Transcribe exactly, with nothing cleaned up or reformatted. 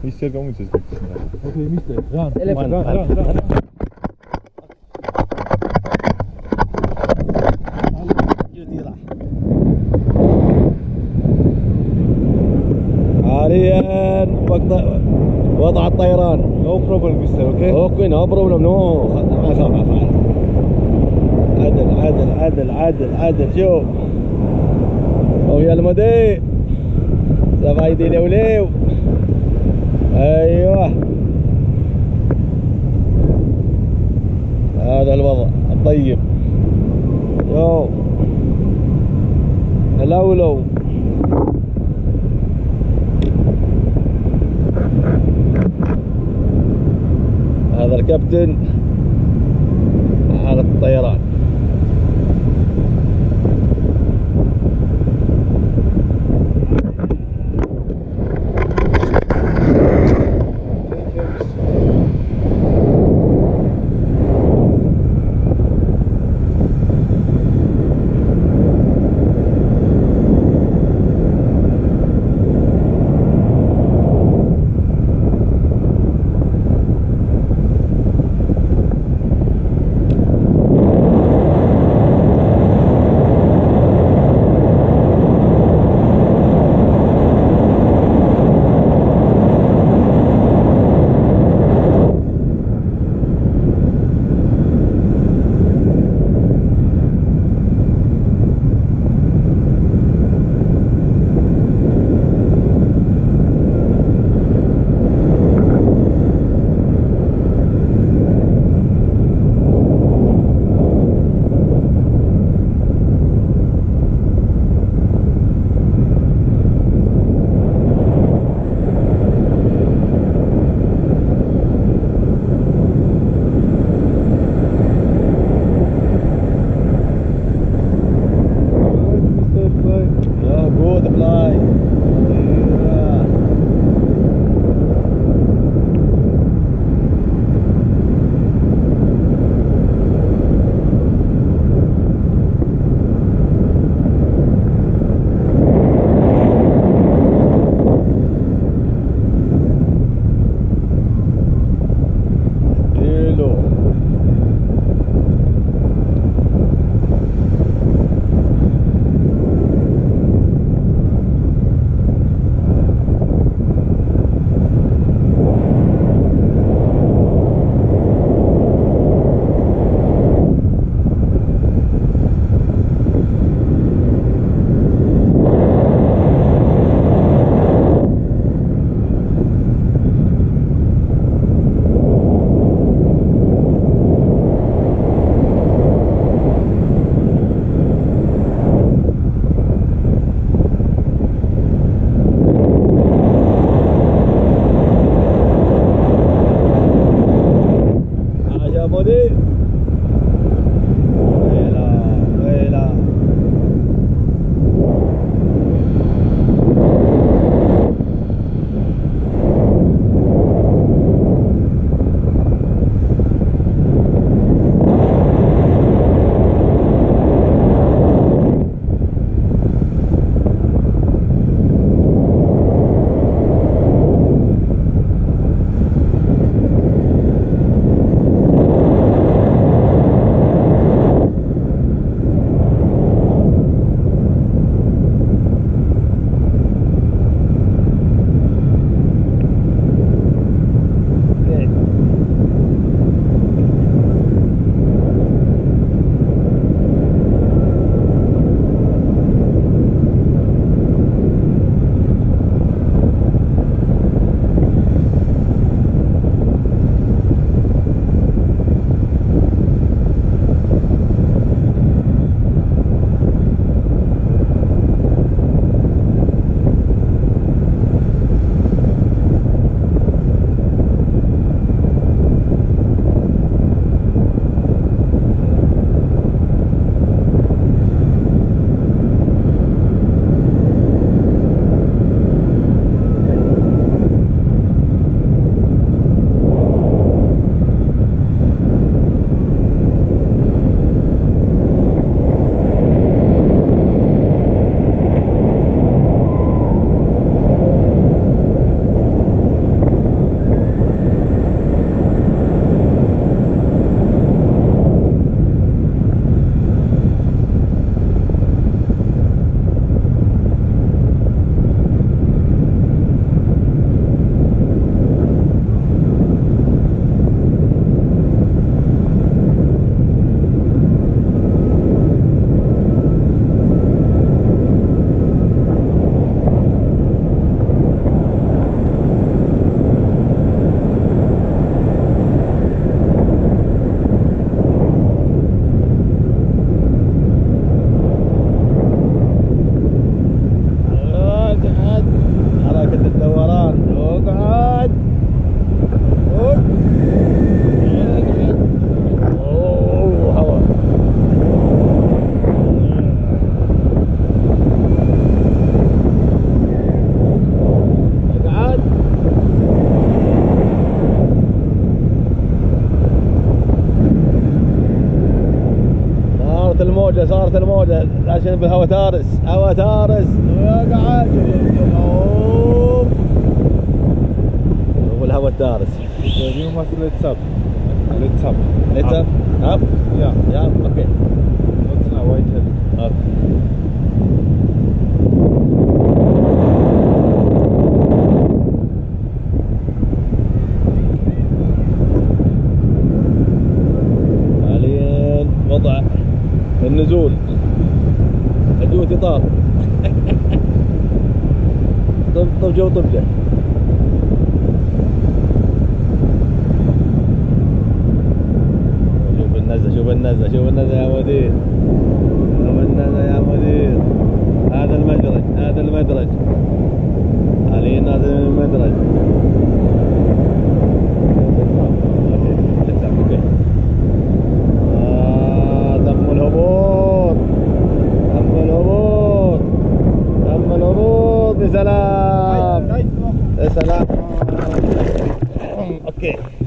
Mister kamu just bismillah. Okay, mister. Run. Elephant. Run, run, run, run. حاليا وقت وضع الطيران. No problem mister, okay? اوكي نو بروبلم نو ما اخاف افعل. عدل عدل عدل عدل عدل شوف. ويا المدير زبايدي لوليو. ايوه هذا الوضع الطيب. يو هلولو. هذا الكابتن على الطيران. الموجة، صارت الموجة عشان بالهواء تارس، هواء تارس وقعد والهواء التارس. You must let's up. Let's up. Let's up. Up? Yeah. Yeah, okay. What's now? I tell you. Up. حاليا وضع النزول الدوتي طار. طب طب جو طبجة. شوف النزة شوف النزة شوف النزة يا مدير، شوف النزة يا مدير. هذا المدرج هذا المدرج حاليا نازل من المدرج. آه تم الهبوط تم الهبوط تم الهبوط بسلام. سلام. اوكي.